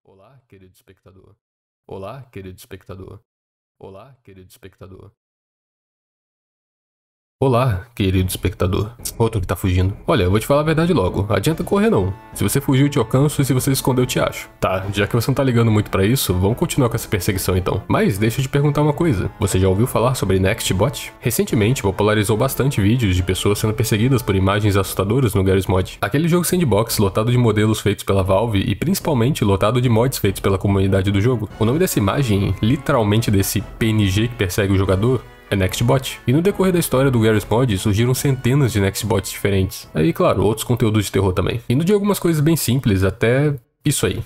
Olá, querido espectador. Olá, querido espectador. Olá, querido espectador. Olá, querido espectador. Outro que tá fugindo. Olha, eu vou te falar a verdade logo. Adianta correr não. Se você fugiu, eu te alcanço, e se você escondeu, eu te acho. Tá, já que você não tá ligando muito pra isso, vamos continuar com essa perseguição então. Mas deixa eu te perguntar uma coisa. Você já ouviu falar sobre Nextbot? Recentemente popularizou bastante vídeos de pessoas sendo perseguidas por imagens assustadoras no Garry's Mod. Aquele jogo sandbox lotado de modelos feitos pela Valve e principalmente lotado de mods feitos pela comunidade do jogo. O nome dessa imagem, literalmente desse PNG que persegue o jogador, é Nextbot. E no decorrer da história do Garry's Mod surgiram centenas de Nextbots diferentes. Aí, claro, outros conteúdos de terror também. Indo de algumas coisas bem simples até isso aí.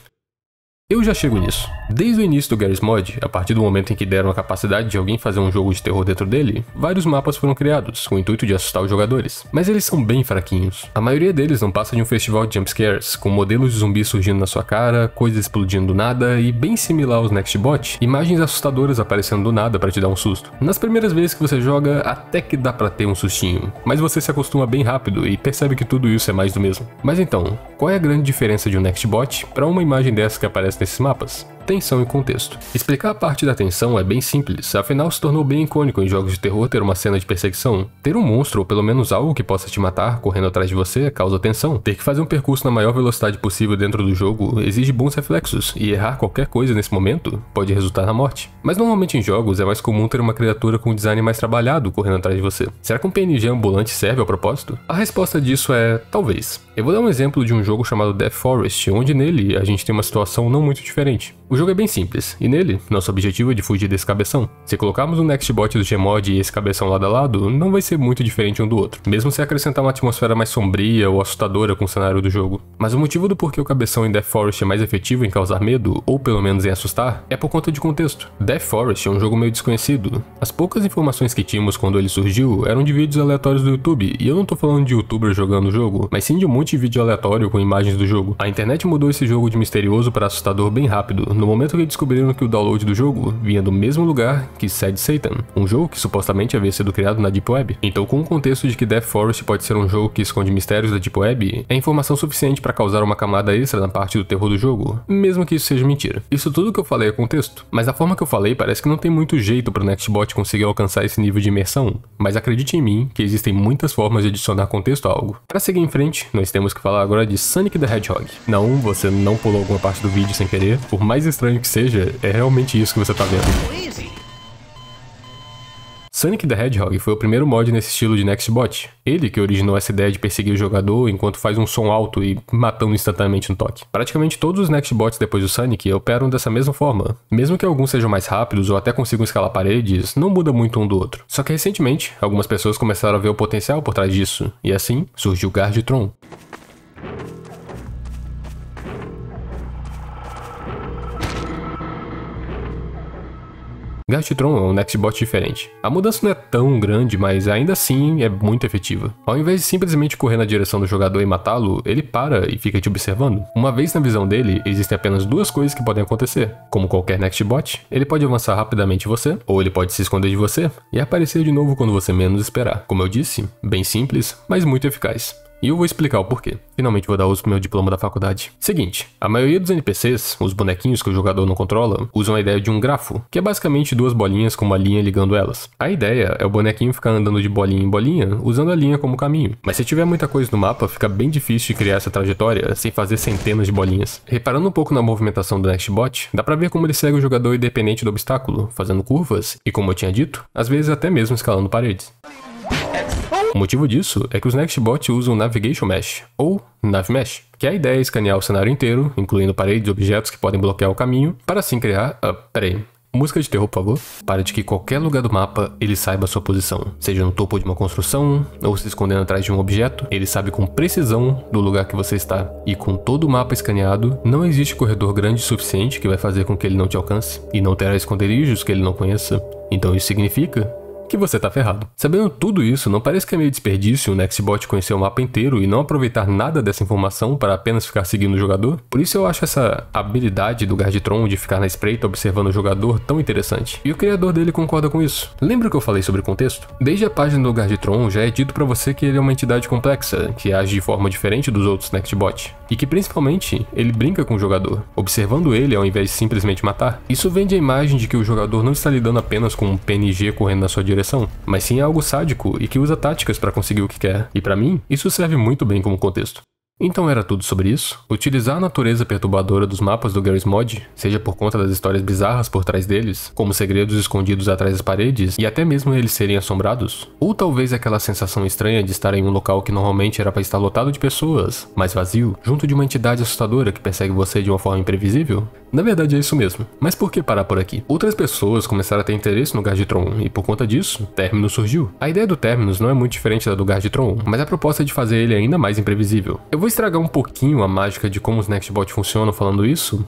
Eu já chego nisso. Desde o início do Garry's Mod, a partir do momento em que deram a capacidade de alguém fazer um jogo de terror dentro dele, vários mapas foram criados, com o intuito de assustar os jogadores. Mas eles são bem fraquinhos. A maioria deles não passa de um festival de jumpscares, com modelos de zumbis surgindo na sua cara, coisas explodindo do nada e, bem similar aos Nextbot, imagens assustadoras aparecendo do nada para te dar um susto. Nas primeiras vezes que você joga, até que dá pra ter um sustinho, mas você se acostuma bem rápido e percebe que tudo isso é mais do mesmo. Mas então, qual é a grande diferença de um Nextbot para uma imagem dessa que aparece nesses mapas? Tensão e contexto. Explicar a parte da tensão é bem simples, afinal se tornou bem icônico em jogos de terror ter uma cena de perseguição. Ter um monstro ou pelo menos algo que possa te matar correndo atrás de você causa tensão. Ter que fazer um percurso na maior velocidade possível dentro do jogo exige bons reflexos, e errar qualquer coisa nesse momento pode resultar na morte. Mas normalmente em jogos é mais comum ter uma criatura com um design mais trabalhado correndo atrás de você. Será que um PNG ambulante serve ao propósito? A resposta disso é talvez. Eu vou dar um exemplo de um jogo chamado Death Forest, onde nele a gente tem uma situação não muito diferente. O jogo é bem simples, e nele, nosso objetivo é de fugir desse cabeção. Se colocarmos um Nextbot do Gmod e esse cabeção lado a lado, não vai ser muito diferente um do outro, mesmo se acrescentar uma atmosfera mais sombria ou assustadora com o cenário do jogo. Mas o motivo do porquê o cabeção em Death Forest é mais efetivo em causar medo, ou pelo menos em assustar, é por conta de contexto. Death Forest é um jogo meio desconhecido. As poucas informações que tínhamos quando ele surgiu eram de vídeos aleatórios do YouTube, e eu não tô falando de youtubers jogando o jogo, mas sim de um monte de vídeo aleatório com imagens do jogo. A internet mudou esse jogo de misterioso para assustador bem rápido, no momento que descobriram que o download do jogo vinha do mesmo lugar que Sad Satan, um jogo que supostamente havia sido criado na Deep Web. Então, com o contexto de que Death Forest pode ser um jogo que esconde mistérios da Deep Web, é informação suficiente para causar uma camada extra na parte do terror do jogo, mesmo que isso seja mentira. Isso tudo que eu falei é contexto, mas a forma que eu falei parece que não tem muito jeito para o Nextbot conseguir alcançar esse nível de imersão, mas acredite em mim que existem muitas formas de adicionar contexto a algo. Para seguir em frente, nós temos que falar agora de Sonic the Hedgehog. Não, você não pulou alguma parte do vídeo sem querer, por mais estranho que seja, é realmente isso que você tá vendo. Sonic the Hedgehog foi o primeiro mod nesse estilo de Nextbot. Ele que originou essa ideia de perseguir o jogador enquanto faz um som alto e matando instantaneamente no toque. Praticamente todos os Nextbots depois do Sonic operam dessa mesma forma. Mesmo que alguns sejam mais rápidos ou até consigam escalar paredes, não muda muito um do outro. Só que recentemente, algumas pessoas começaram a ver o potencial por trás disso, e assim surgiu Gardytron. Gardytron é um Nextbot diferente. A mudança não é tão grande, mas ainda assim é muito efetiva. Ao invés de simplesmente correr na direção do jogador e matá-lo, ele para e fica te observando. Uma vez na visão dele, existem apenas duas coisas que podem acontecer. Como qualquer Nextbot, ele pode avançar rapidamente em você, ou ele pode se esconder de você e aparecer de novo quando você menos esperar. Como eu disse, bem simples, mas muito eficaz. E eu vou explicar o porquê. Finalmente vou dar uso pro meu diploma da faculdade. Seguinte, a maioria dos NPCs, os bonequinhos que o jogador não controla, usam a ideia de um grafo, que é basicamente duas bolinhas com uma linha ligando elas. A ideia é o bonequinho ficar andando de bolinha em bolinha, usando a linha como caminho. Mas se tiver muita coisa no mapa, fica bem difícil de criar essa trajetória sem fazer centenas de bolinhas. Reparando um pouco na movimentação do Nextbot, dá pra ver como ele segue o jogador independente do obstáculo, fazendo curvas e, como eu tinha dito, às vezes até mesmo escalando paredes. O motivo disso é que os Nextbots usam Navigation Mesh, ou NavMesh, que a ideia é escanear o cenário inteiro, incluindo paredes e objetos que podem bloquear o caminho, para assim criar... música de terror, por favor. Para de que qualquer lugar do mapa ele saiba a sua posição, seja no topo de uma construção, ou se escondendo atrás de um objeto, ele sabe com precisão do lugar que você está. E com todo o mapa escaneado, não existe corredor grande o suficiente que vai fazer com que ele não te alcance, e não terá esconderijos que ele não conheça. Então isso significa que você tá ferrado. Sabendo tudo isso, não parece que é meio desperdício o Nextbot conhecer o mapa inteiro e não aproveitar nada dessa informação para apenas ficar seguindo o jogador? Por isso eu acho essa habilidade do Gardytron de ficar na espreita observando o jogador tão interessante. E o criador dele concorda com isso. Lembra que eu falei sobre contexto? Desde a página do Gardytron já é dito pra você que ele é uma entidade complexa, que age de forma diferente dos outros Nextbot, e que principalmente ele brinca com o jogador, observando ele ao invés de simplesmente matar. Isso vende a imagem de que o jogador não está lidando apenas com um PNG correndo na sua direção, mas sim algo sádico e que usa táticas para conseguir o que quer. E pra mim, isso serve muito bem como contexto. Então era tudo sobre isso? Utilizar a natureza perturbadora dos mapas do Garry's Mod, seja por conta das histórias bizarras por trás deles, como segredos escondidos atrás das paredes e até mesmo eles serem assombrados? Ou talvez aquela sensação estranha de estar em um local que normalmente era para estar lotado de pessoas, mas vazio, junto de uma entidade assustadora que persegue você de uma forma imprevisível? Na verdade é isso mesmo, mas por que parar por aqui? Outras pessoas começaram a ter interesse no Gardytron e por conta disso, Terminus surgiu. A ideia do Terminus não é muito diferente da do Gardytron, mas a proposta é de fazer ele ainda mais imprevisível. Eu vou estragar um pouquinho a mágica de como os Nextbot funcionam falando isso,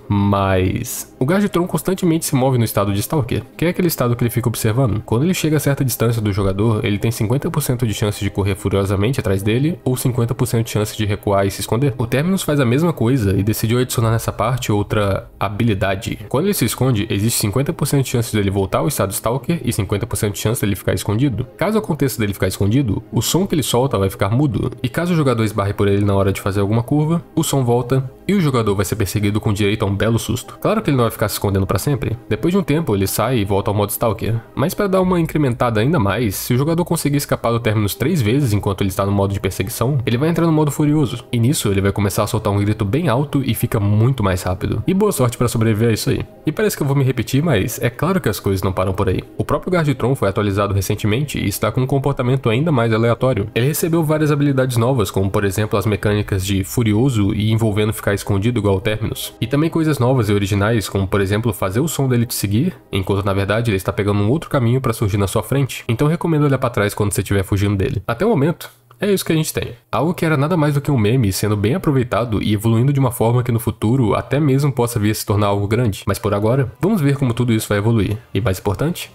mas o Gardytron constantemente se move no estado de Stalker, que é aquele estado que ele fica observando. Quando ele chega a certa distância do jogador, ele tem 50% de chance de correr furiosamente atrás dele ou 50% de chance de recuar e se esconder. O Terminus faz a mesma coisa e decidiu adicionar nessa parte outra habilidade. Quando ele se esconde, existe 50% de chance dele voltar ao estado Stalker e 50% de chance dele ficar escondido. Caso aconteça dele ficar escondido, o som que ele solta vai ficar mudo, e caso o jogador esbarre por ele na hora de fazer alguma curva, o som volta e o jogador vai ser perseguido com direito a um belo susto. Claro que ele não vai ficar se escondendo pra sempre. Depois de um tempo ele sai e volta ao modo Stalker, mas para dar uma incrementada ainda mais, se o jogador conseguir escapar do Terminus 3 vezes enquanto ele está no modo de perseguição, ele vai entrar no modo furioso, e nisso ele vai começar a soltar um grito bem alto e fica muito mais rápido. E boa sorte para sobreviver a isso aí. E parece que eu vou me repetir, mas é claro que as coisas não param por aí. O próprio Gardytron foi atualizado recentemente e está com um comportamento ainda mais aleatório. Ele recebeu várias habilidades novas, como por exemplo as mecânicas de furioso e envolvendo ficar escondido igual ao Terminus. E também coisas novas e originais, como por exemplo fazer o som dele te seguir, enquanto na verdade ele está pegando um outro caminho para surgir na sua frente. Então recomendo olhar para trás quando você estiver fugindo dele. Até o momento, é isso que a gente tem. Algo que era nada mais do que um meme sendo bem aproveitado e evoluindo de uma forma que no futuro até mesmo possa vir a se tornar algo grande. Mas por agora, vamos ver como tudo isso vai evoluir. E mais importante,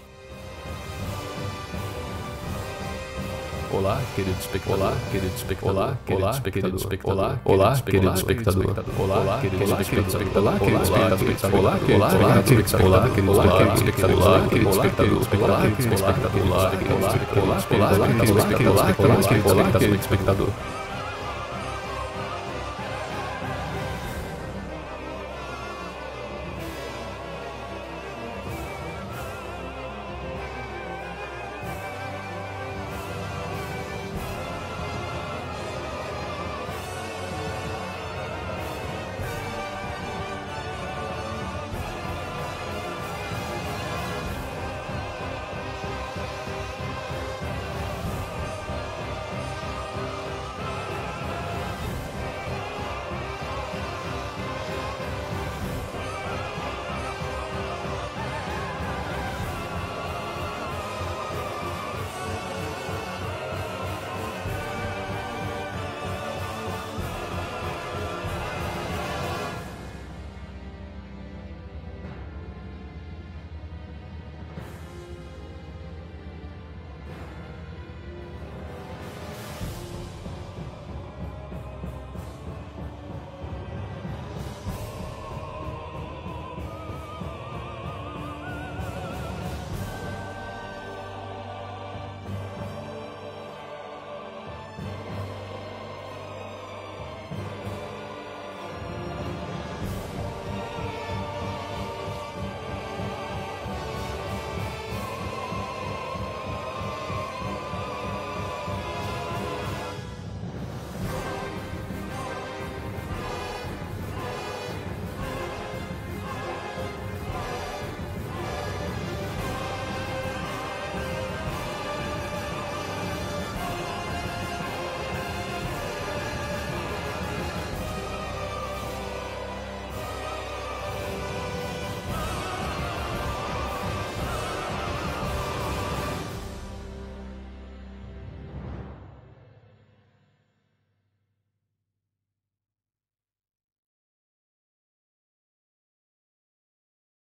olá, querido espectador. Olá, querido espectador. Olá, querido espectador. Olá, querido espectador. Olá, querido espectador. Olá, querido espectador. Olá, querido espectador. Olá, querido espectador. Olá, querido espectador. Olá, querido espectador. Olá, querido espectador. Olá, querido espectador. Olá, querido espectador. Olá, querido espectador.